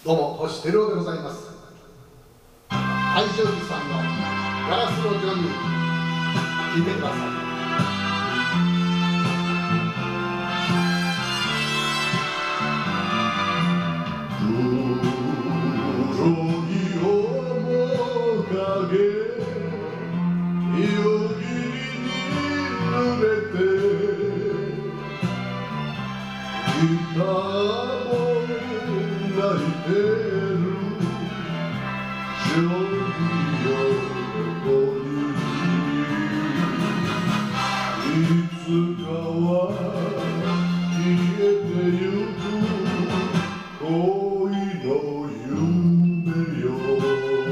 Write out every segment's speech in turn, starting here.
どうも星照夫でございます。愛情寺さんのガラスの女優、聞いてください。 ギターも泣いてる少女の横にいつかは消えてゆく恋の夢よ。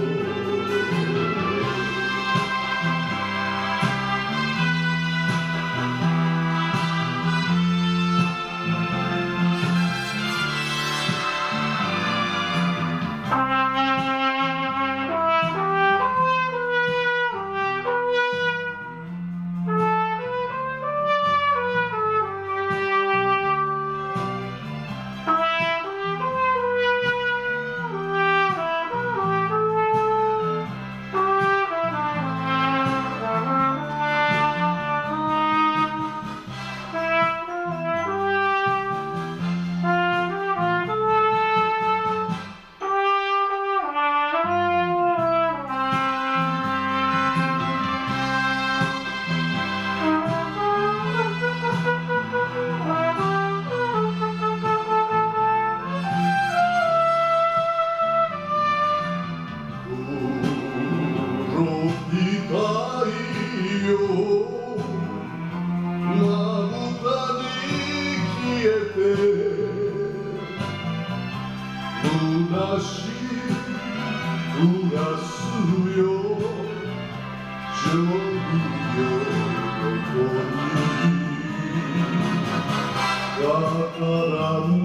虚し暮らすよ少女横に語らん